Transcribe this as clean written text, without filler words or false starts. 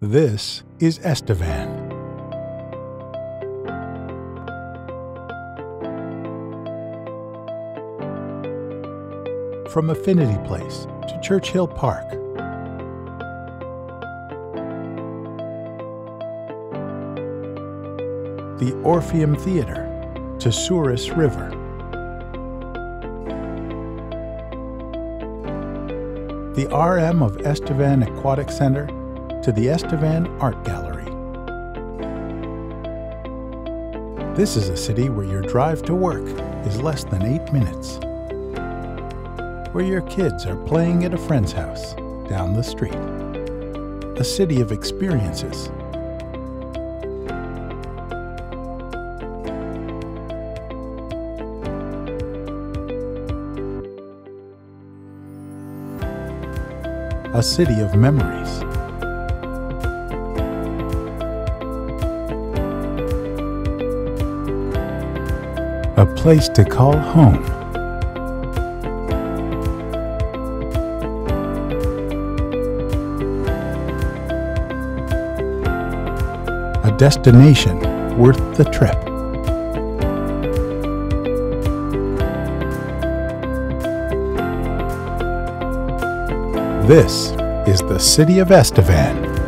This is Estevan. From Affinity Place to Churchill Park, the Orpheum Theatre to Souris River, the RM of Estevan Aquatic Center to the Estevan Art Gallery. This is a city where your drive to work is less than 8 minutes, where your kids are playing at a friend's house down the street. A city of experiences. A city of memories. A place to call home. A destination worth the trip. This is the City of Estevan.